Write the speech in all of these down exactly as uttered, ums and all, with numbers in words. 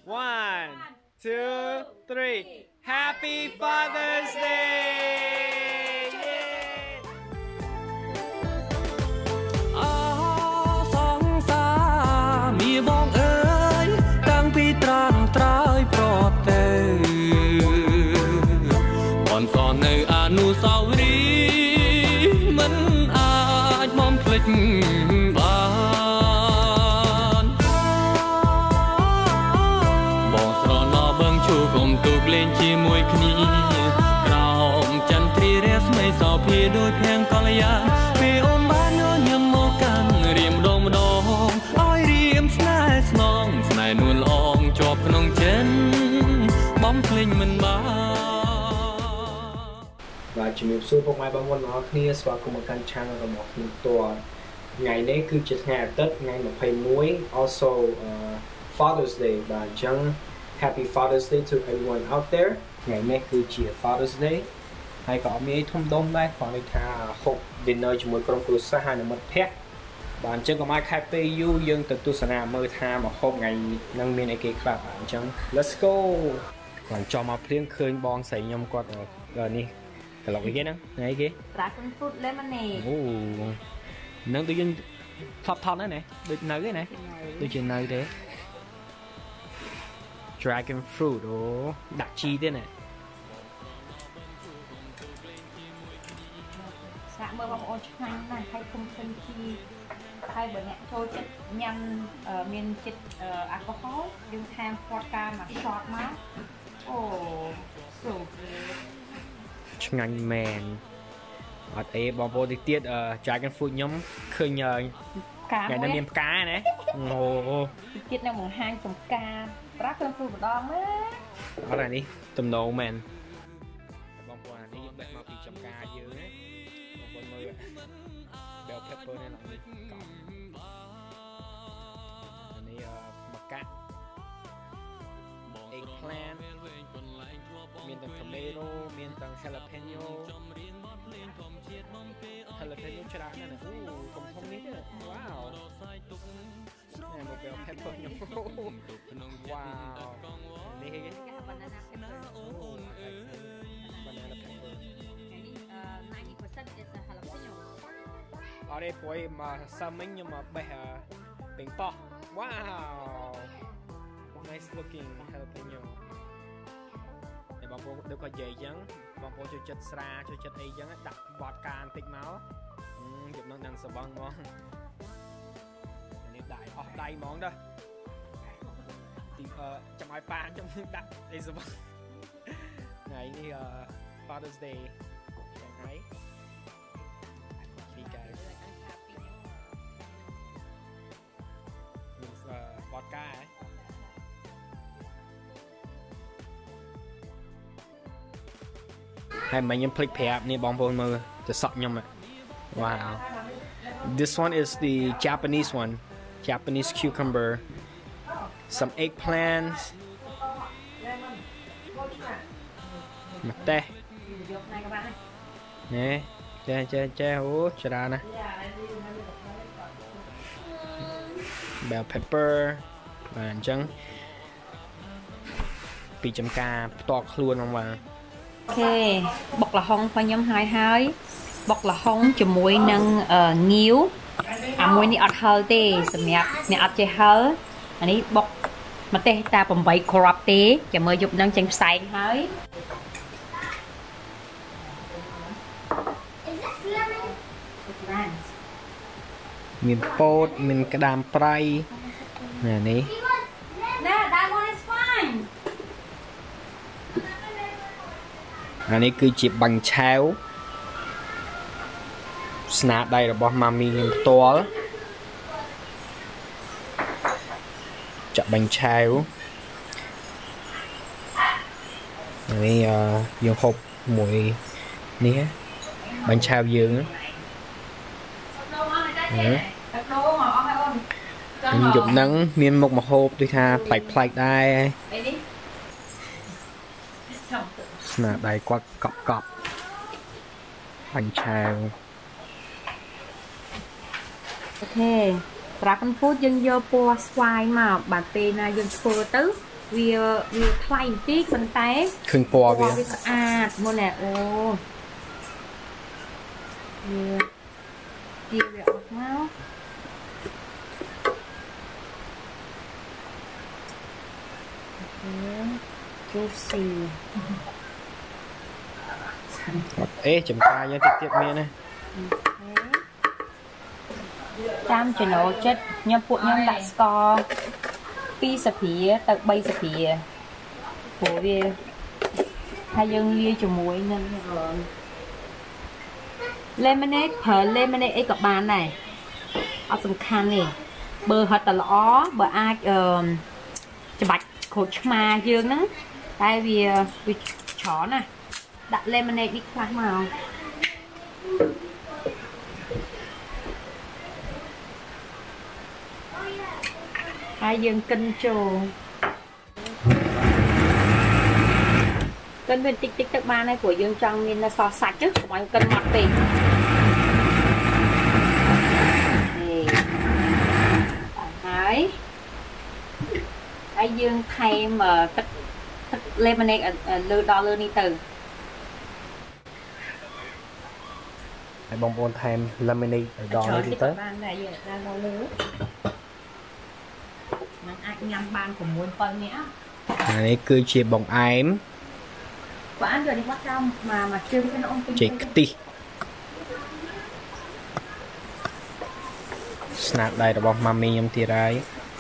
one two three Happy Father's Day อ๋อสองสามีมองเอ๋ยตั้งพี่ตรางตรายโปรดเตก่อนสอนในอนุสาวรีย์มันอาจมอมพลิกบานบอกสรนอเบิ่งชูกลมตุกเล่นชีมวยคณีกรอมจันทรีเรสไม่สอบพี่โดยเพียงกลยาพี่อมบ้านเนื้อยมโมกันเรียมดงดงอ้อยเรียมสนายสนองสนายนวลอองจอบขนมเจนบ้อมพลิงมันบ้า vàជំរាបសួរពុកម៉ែបងប្អូនទាំងអស់គ្នាស្វាគមន៍មកកាន់ channel របស់ខ្ញុំផ្ទាល់ថ្ងៃនេះគឺជាថ្ងៃអាទិត្យថ្ងៃยี่สิบเอ็ด also uh, Father's Day បាទអញ្ចឹង Happy Father's Day to everyone out there ថ្ងៃនេះគឺជា Father's Day ហើយក៏អត់មានអីធំដុំដែរគ្រាន់តែថាហូប dinner ជាមួយក្រុមគ្រួសារហើយមិត្តភ័ក្តិបាទអញ្ចឹងកុំឲ្យខែពេលយូរយើងទៅទស្សនាមើលថាមកហូបថ្ងៃនឹងមានអីគេខ្លះបាទអញ្ចឹង let's go ខ្ញុំចង់មកភ្លៀងឃើញបងស្រីខ្ញុំគាត់នេះកន្លងគេហ្នឹងថ្ងៃគេ Dragon Fruit Lemonade អូនឹងដូចយើងថប់ថប់ហ្នឹងណាដូចនៅទេណាដូចជានៅទេ Dragon Fruit អូដាក់ជីទេណាសាកមើលបងប្អូនឆ្ងាញ់ណាស់ហើយគុំឃើញជីហើយបើអ្នកចូលចិត្តញ៉ាំមានចិត្តអាល់កុហុលយើងថែម vodka មក shot មកអូ so good ឆ្ងាញ់មែនអត់អីបងប្អូនទីទៀត Dragon Fruit ខ្ញុំឃើញថ្ងៃនេះមានផ្កាណាអូទីទៀតនៅបង្ហាញចំការប្រាស់ឃើញ fruit ម្ដងណាអត់អានេះទំនោរមែនបងប្អូនអានេះបេះមកពីចំការយើងណាបងប្អូនមើល bell pepper នេះឡើងនេះកប់អានេះមកកាក់ eggplant មានទាំង tomato មានទាំង jalapeno jalapeno ច្រើនណាស់អូកុំធំនេះទេវ៉ាវនេះមក bell pepper ខ្ញុំវ៉ាវនេះគេ banana pepper អូ banana pepper នេះninety percent is a jalapeno អរេព្រោះមកសាមិញខ្ញុំមកបេះពេញប៉ោះវ៉ាវ nice looking jalapenoបងប្អូនដូចក៏និយាយអញ្ចឹងបងប្អូនចូលចិត្តស្រាចូលចិត្តអីអញ្ចឹងដាក់វ៉ាត់កាបន្តិចមកយកនឹងដល់សបងមកនេះដៃអស់ដៃហ្មងទៅទីចាំឲ្យប៉ាខ្ញុំដាក់អីសបងថ្ងៃនេះ Father's Day ចឹងហើយពីកាយមានវ៉ាត់កាហ៎ហើយមិនខ្ញុំភ្លេចប្រាប់នេះបងប្អូនមើលទៅសក់ខ្ញុំ wow this one is the Japanese one Japanese cucumber some eggplants មកតេះនេះចេះចេះចេះអូច្រើនណាស់ bell pepper បាទអញ្ចឹងពីចំការផ្ទាល់ខ្លួនហ្មងបាទអូខេបុកល្ហុងរបស់ខ្ញុំហើយហើយបុកល្ហុងជាមួយនឹងងាវអាមួយនេះអត់ហឹលទេសម្រាប់អ្នកអត់ចេះហឹលអានេះបុកម្ទេសតែeightគ្រាប់ទេចាំមើលយប់នឹងចេញផ្សែងហើយមានពោតមានក្តាមប្រៃនេះនេះអានេះគឺជាបាញ់ឆាវស្នាដៃរបស់ម៉ាមីខ្ញុំផ្ទាល់ចាក់បាញ់ឆាវនេះយើងហូបមួយនេះបាញ់ឆាវយើងយប់ហ្នឹងមានមុខម្ហូបដូចថាប្លែកប្លែកដែរស្នាដៃគាត់កប់កប់បាញ់ឆាវអូខេ Dragon Fruit យើងយកពណ៌ស្វាយមកបាទពេលណាយើងធ្វើទៅវាវាថ្លៃបន្តិចប៉ុន្តែឃើញពណ៌វាវាស្អាតមុនណែអូវាវាវាអត់មកជូស៊ីអេចំការយើងតិចទៀតមានណាតាមចំណូលចិត្តខ្ញុំពួកខ្ញុំដាក់ស្ករពីរសភាទៅបីសភាព្រោះវាហើយយើងលាយជាមួយនឹង lemonade ប្រើ lemonade អីក៏បានដែរអត់សំខាន់ទេបើហត់តែល្អបើអាចអឺច្បាច់ក្រូចឆ្មាយើងហ្នឹងតែវាវាច្រើនណាស់ដាក់ lemonade នេះខ្លះមកហើយយើងកិនចូលកិនវាតិចតិចទៅបានហើយព្រោះយើងចង់មានសសសាច់ទៅកុំឲ្យកិនម៉ត់ពេកនេះហើយហើយយើងថែមទឹកទឹក lemonade លើដល់លើនេះទៅហើយបងប្អូនថែម lemonade ដល់នេះទៅបានដែរយើងដាក់ដល់លើនឹងអាចញ៉ាំបាន៦ 7នាក់ហើយគឺជាបងអែមបានយកនេះមកចោលមកមកជើងទៅអូនពេញចេកខ្ទិះស្នាដៃរបស់ម៉ាមីខ្ញុំទៀតហើយ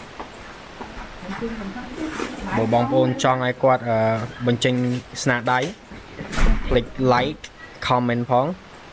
បើបងប្អូនចង់ឲ្យគាត់បញ្ចេញស្នាដៃកុំភ្លេច like comment ផង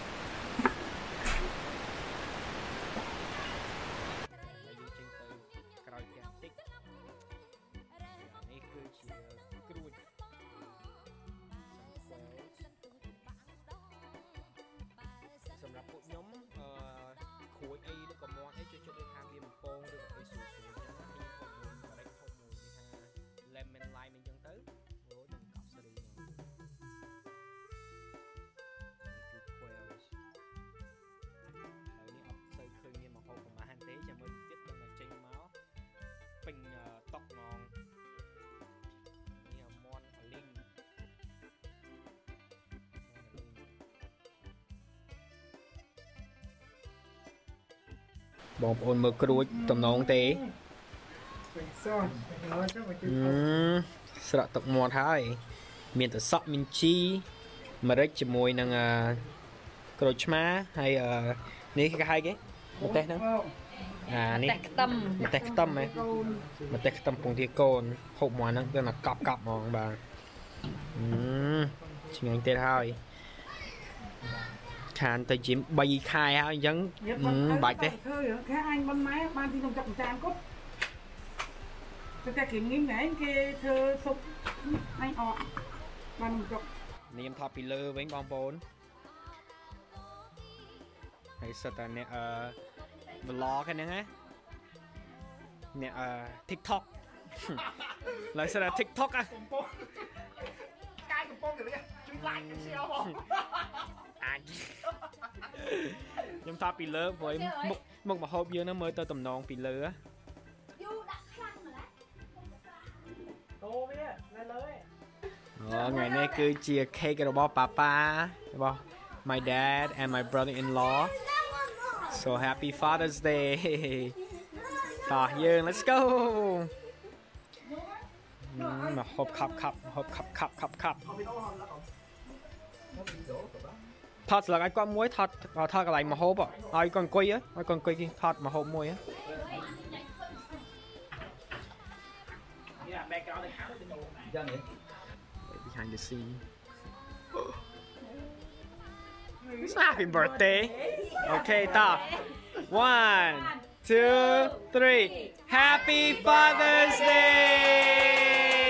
បងប្អូនមើលក្រួចតំណងទេស្រក់ទឹកមាត់ហើយមានតែសក់មីនជីម្រេចជាមួយនឹងក្រូចឆ្មាហើយនេះគេហៅគេម្ទេសហ្នឹងអានេះខ្ទឹមម្ទេសខ្ទឹមហ៎ម្ទេសខ្ទឹមពងទាកូនហូបមួយហ្នឹងគឺថាកប់កប់ហ្មងបាទឆ្ងាញ់ទៀតហើយខានទៅជាបីខែហើយអញ្ចឹងបាច់ទេខែអញមិនម៉ែបានទីខ្ញុំចាប់ចានគាត់តែគេងីមណែគេធ្វើសុបអញអត់បានខ្ញុំចុកនាមថតពីលើវិញបងប្អូនហើយសិតតែអ្នកអឺ vlog ហ្នឹងណាអ្នកអឺ TikTok ឡើយសិតតែ TikTok អាកាយកំពុងគេជួយ like គេ share ផងអាចខ្ញុំថតពីលើព្រោះមុខមុខមហូបយើងហ្នឹងមើលទៅតំណងពីលើយូដាក់ខ្លាំងម្ល៉េះតោវានៅលើអូថ្ងៃនេះគឺជា cake របស់ប៉ាប៉ារបស់ my dad and my brother-in-law so happy Father's Day តោះយើង let's go មកហូបខាប់ខាប់ហូបខាប់ខាប់ខាប់ខាប់ថតស្លឹកឲ្យគាត់មួយថតថតកន្លែងមហូបឲ្យគាត់អង្គុយឲ្យគាត់អង្គុយថតមហូបមួយ behind the scene it's happy birthday okay តោះ one two three happy Father's Day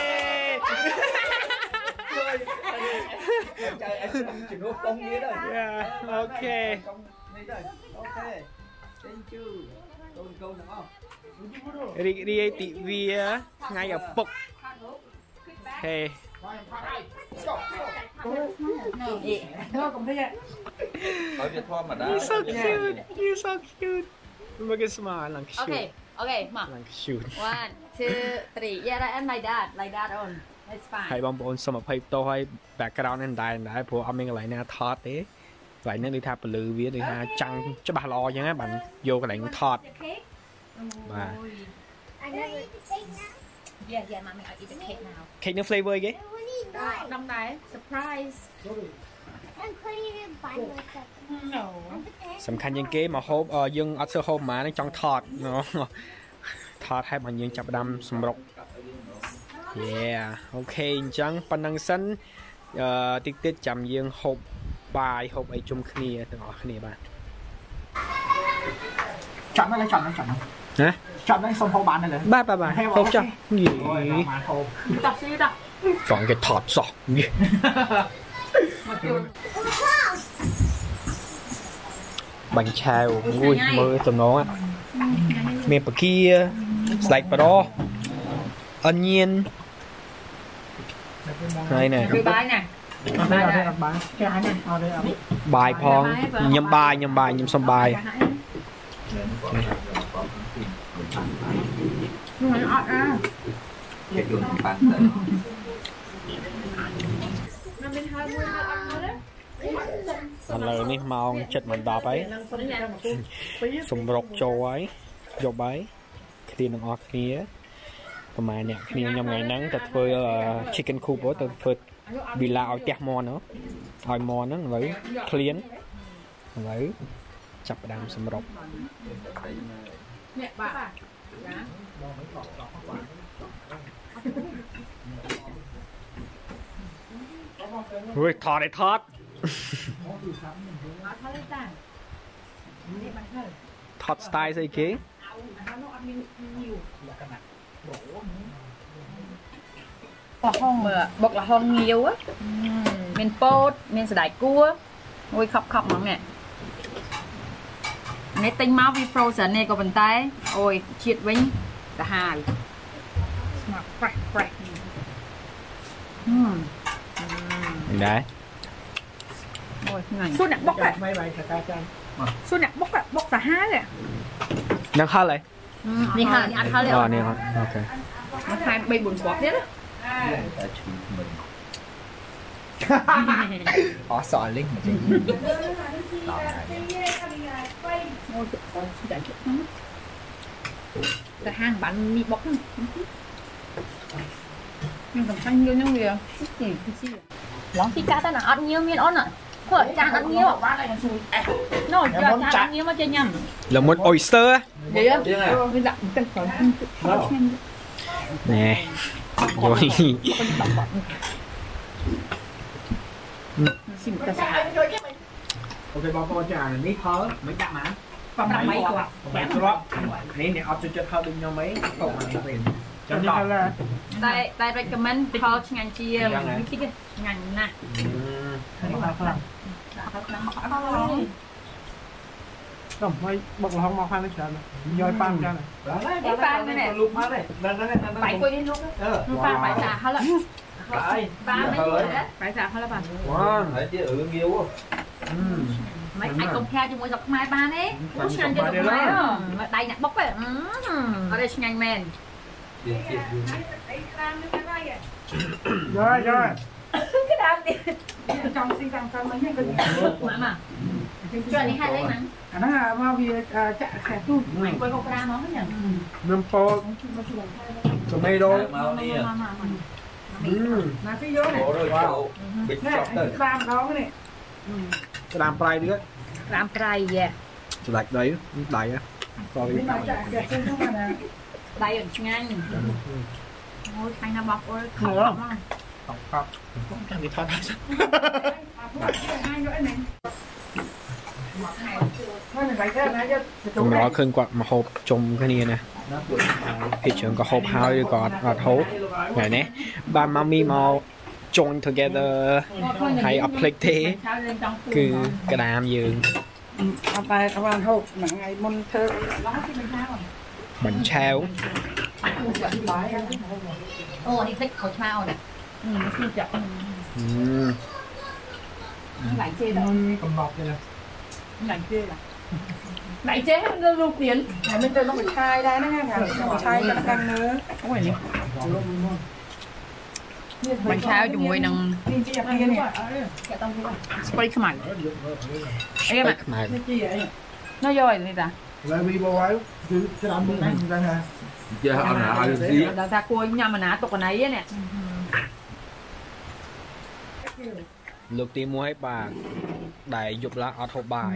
yeah okay okay thank you កូនកូនទាំងអស់រីករាយទិវាថ្ងៃឪពុកហេនោះកុំទេឲ្យវាធម្មតា You so cute You so cute Look at smile ឡើង cute Okay, ma. Shoot. One, two, three. Yeah, that, and like that, like that on. It's fine. ហើយបងប្អូនសូមអភ័យទោសឲ្យ background នេះដែរដែរព្រោះអត់មានកន្លែងណាថតទេកន្លែងនេះដូចថាពលឺវាដូចថាចាំងច្បាស់ល្អអញ្ចឹងបានយកកន្លែងថតបាទ Yeah, yeah, mommy, I eat the cake now. cake នេះ flavor គេ Đông đài, surprise. I'm putting it in by myself. No. សំខាន់ជាងគេមកហូបយើងអត់សើហូបប៉ុន្មានចង់ថតថតឲ្យបងយើងចាប់ផ្ដើមសម្រុក Yeah អូខេអញ្ចឹងប៉ុណ្ណឹងសិនអឺតិចតិចចាំយើងហូបបាយហូបអីជុំគ្នាទាំងអស់គ្នាបាទចាំដល់ចាំដល់ចាំដល់ណាចាំដល់សុំហូបបានទេបាទបាទបាទហូបចាស់យីហូបតាស៊ីតាចង់គេថតសោះបាញ់ឆាវអូយមើលតំណងមានបកាស្លាច់បរោះអញៀនហើយណែបាយណែបាយដែរបាយចាស់ណែអត់ទេអត់បាយផងញ៉ាំបាយញ៉ាំបាយញ៉ាំសំបាយហ្នឹងអត់អាគេយល់បានទៅnó bên hơi mưa hơi ăn nữa ឥឡូវនេះម៉ោងជិតមកដល់ហើយសម្រុកចូលហើយយកបាយគ្នានឹងអស់គ្នាប្រហែលអ្នកគ្នាខ្ញុំថ្ងៃហ្នឹងទៅធ្វើ chicken coop ទៅធ្វើវីឡាឲ្យផ្ទះមន់ឲ្យមន់ហ្នឹងឥឡូវឃ្លានឥឡូវចាប់ផ្ដើមសម្រុកអ្នកបាទចាហួយថតឲ្យថតថត style ស្អីគេបោះហងបុកលហងងាវមានពោតមានសណ្តែកគួរមួយខប់ខប់ហ្មងនេះនេះទិញមកវា frozen នេះក៏ប៉ុន្តែអូយជាតិវិញទៅហើយស្មាក់ fresh fresh ហឹមដែរអូយថ្ងៃសួរអ្នកបុកហ្នឹងបាយតាចាចាសួរអ្នកបុកបុកសាហាវនឹងហល់ហើយនេះហល់នេះអត់ហល់ទេអូនេះអូខេមកថែមបីបួនគ្រាប់ទៀតតែឈឺមិនអស់សល់លេងមកចេញអូយតែជិះហ្នឹងតែហាងបានមីបុកហ្នឹងខ្ញុំកំសាញ់យល់ហ្នឹងវាស៊ីស៊ីឡងស៊ីកាតែណាអត់ញៀវមានអូនធ្វើចានអត់ញៀវបានហើយជួយណូចានអត់ញៀវមកចេញញ៉ាំល្មុត oyster និយាយវាដាក់ទឹកក្រោយណែយយស៊ីមតែស្អាតអូខេបងប្អូនចានេះហល់មិនដាក់មកប្រហែលmấyគ្រាប់ 8គ្រាប់នេះអ្នកអត់ចូលចិត្តហល់ដូចខ្ញុំអីក៏មិនវិញចាំដល់តែតែ recommend ហល់ឆ្ងាញ់ជាងតិចឆ្ងាញ់ណាស់នេះមកខ្លាំងខ្លាំងមកអត់ទៅហើយបុកលហុងមកខាងនេះច្រើនយកប៉ាំច្រើន đấy ba cái này lục má này bảy quay đi lúc ba phải xả hết là ba mấy phải xả hết là bà thấy chứ ừ nhiều quá mấy anh cùng theo cho mỗi dọc mai ba đấy cũng nhanh cho dọc mai đó mà đây nè bốc vậy ở đây nhanh men rồi rồi cái đam đi trong sinh rằng con mấy cái mà mà cho này hai lấy mà nó là mau vì chạy khẻ tu mày quay con ra nó nhỉ năm phô tomato mà cái vô này bịch chọc tới làm đó cái này làm prai nữa làm prai vậy lạch đấy đẩy á đây ở nhanh ôi anh nó bọc ơi không không không không chẳng bị thoát trong đó khơi quạt mà hộp chung cái này nè thị trường có hộp hai còn ở thố này nè ba mami màu join together hay apply thế cứ cái đam dường ไปเอาวันหกหนังไงมนเธอ bánh treo ô đi thích khẩu trao này ừ nó xin chậm ừ lạnh chê rồi cầm bọc đây nè lạnh chê là ไหนเจ๊ให้ลูกเรียนไหนมันจะต้องไปชายได้นะไงค่ะต้องชายกันกันเนื้อโอ้ยนี่มันเช้าอยู่มวยนังนี่จีบเนี่ยสไปค์ใหม่ไอ้แม่มานี่จีไอ้น้อยย่อยนี่จ้ะ lại vì bố ấy cứ cái đám bụng anh ra nè Chưa ăn hả? Ăn gì á? ดาวตากล้วยยำมันหนาตกกันไหนเนี่ยลูกตีมวยปากได้ยุบละเอาทบาย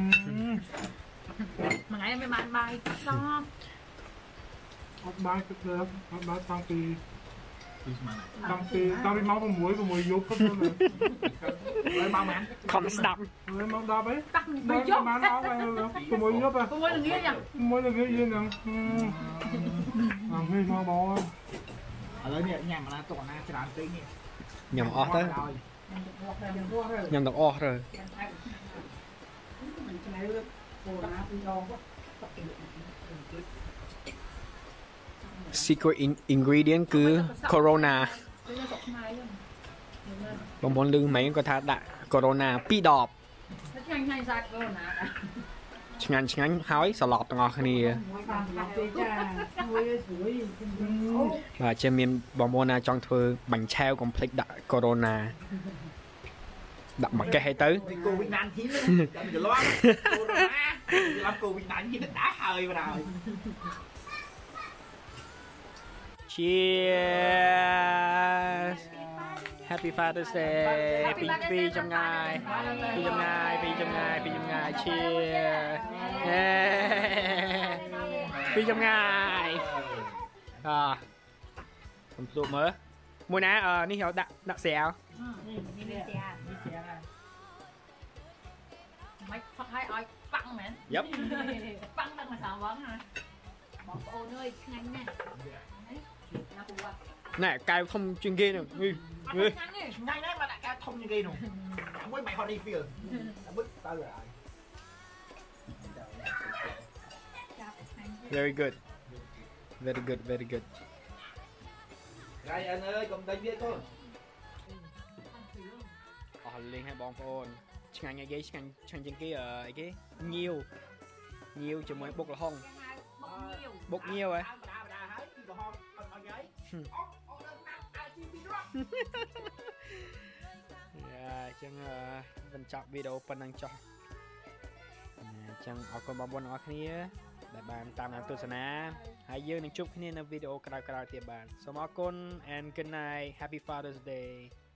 มันไงไม่มันใบซ้อ học bài cực được học bài tăng kỳ tăng kỳ tăng kỳ máu vào mũi và mũi dục hết luôn Lấy bao mặn. คอมสดับ rồi máu đập ấy ตักไป máu ยก máu máu vào rồi cái mũi dục à ตัวอย่างเงี้ยอย่าง mũi là cái gì nè làm khi máu bò Ở đây nè, nhà mà nó tổ na tràn tí nè. ยำออกเตอร์ยำตกออกเลย secret ingredient คือ corona บางคนลืมไหมก็ท้าดะ corona ปีดอบชงันชงันหายสลอบตงอคณีว่าจะมีบางคนนะจองเธอบังแช่คอมเพล็กดะ corona ดับมาแก้ให้ตื้อ Thì cô Việt Nam thiếu lắm. Chẳng được lo. Cô rồi á. Làm cô Việt Nam chỉ định đá hơi vào rồi. Cheers Happy Father's Day ปีปีจำงายปีจำงายปีจำงายปีจำงาย Cheers เย้ปีจำงายอ่าผมสูบมือมวยนะเออนี่เขาดักดักเสียวไม่พักให้อ้อยปังเหมือนยับปังตั้งมาสามวันฮะบอกโอ้เนยงั้นแน่น่ากลัว nè cài không chuyên kia nè ui ui งั้นนี่ Ngay đấy mà đã cao thông như kia nè. Chẳng biết mày họ đi phiền. Chẳng biết tao rồi. very good very good very good Đây anh ơi, cầm tay viết thôi. อ๋อเลี้ยงให้บองโอนช่างไงเกี้ช่างช่างจังกี้เออไอ้กี้งิ้วงิ้วจะเหมือนบกละห้องบกงิ้วไอ้ จังเออเป็นจับวิดีโอปนังจอจังเอาคนบางบนเอาขี้แต่บานตามน้ำตัวสนะหายเยอะหนึ่งจุดขี้ในวิดีโอกระดาษกระดาษเตียบานสมอคน and good night happy Father's Day